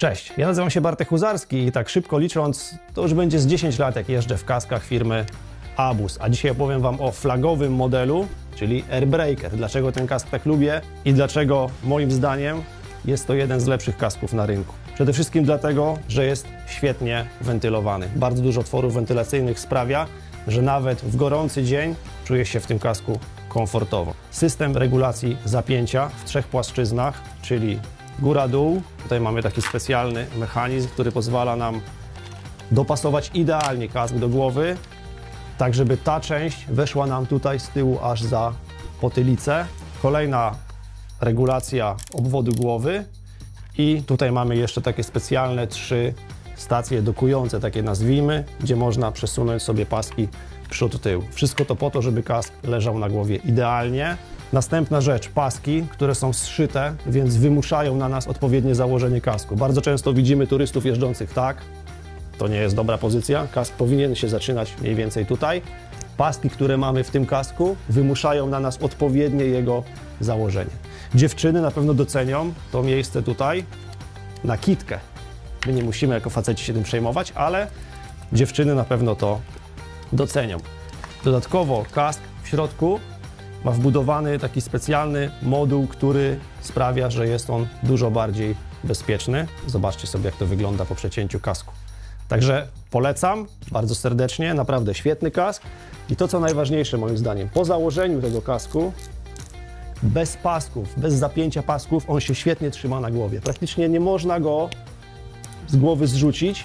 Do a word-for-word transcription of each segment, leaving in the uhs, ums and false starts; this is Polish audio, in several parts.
Cześć, ja nazywam się Bartek Huzarski i tak szybko licząc, to już będzie z dziesięć lat, jak jeżdżę w kaskach firmy Abus. A dzisiaj opowiem Wam o flagowym modelu, czyli Airbreaker. Dlaczego ten kask tak lubię i dlaczego moim zdaniem jest to jeden z lepszych kasków na rynku. Przede wszystkim dlatego, że jest świetnie wentylowany. Bardzo dużo otworów wentylacyjnych sprawia, że nawet w gorący dzień czuję się w tym kasku komfortowo. System regulacji zapięcia w trzech płaszczyznach, czyli góra-dół. Tutaj mamy taki specjalny mechanizm, który pozwala nam dopasować idealnie kask do głowy, tak żeby ta część weszła nam tutaj z tyłu aż za potylicę. Kolejna regulacja obwodu głowy i tutaj mamy jeszcze takie specjalne trzy stacje dokujące, takie nazwijmy, gdzie można przesunąć sobie paski przód-tył. Wszystko to po to, żeby kask leżał na głowie idealnie. Następna rzecz, paski, które są zszyte, więc wymuszają na nas odpowiednie założenie kasku. Bardzo często widzimy turystów jeżdżących tak, to nie jest dobra pozycja, kask powinien się zaczynać mniej więcej tutaj. Paski, które mamy w tym kasku, wymuszają na nas odpowiednie jego założenie. Dziewczyny na pewno docenią to miejsce tutaj na kitkę. My nie musimy jako faceci się tym przejmować, ale dziewczyny na pewno to docenią. Dodatkowo kask w środku ma wbudowany taki specjalny moduł, który sprawia, że jest on dużo bardziej bezpieczny. Zobaczcie sobie, jak to wygląda po przecięciu kasku. Także polecam bardzo serdecznie, naprawdę świetny kask. I to, co najważniejsze moim zdaniem, po założeniu tego kasku, bez pasków, bez zapięcia pasków, on się świetnie trzyma na głowie. Praktycznie nie można go z głowy zrzucić,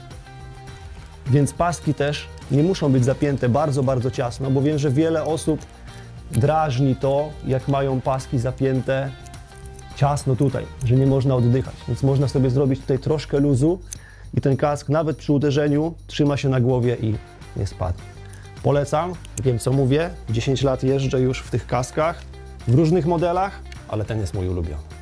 więc paski też nie muszą być zapięte bardzo, bardzo ciasno, bo wiem, że wiele osób drażni to, jak mają paski zapięte ciasno tutaj, że nie można oddychać. Więc można sobie zrobić tutaj troszkę luzu i ten kask nawet przy uderzeniu trzyma się na głowie i nie spadnie. Polecam, wiem co mówię, dziesięć lat jeżdżę już w tych kaskach, w różnych modelach, ale ten jest mój ulubiony.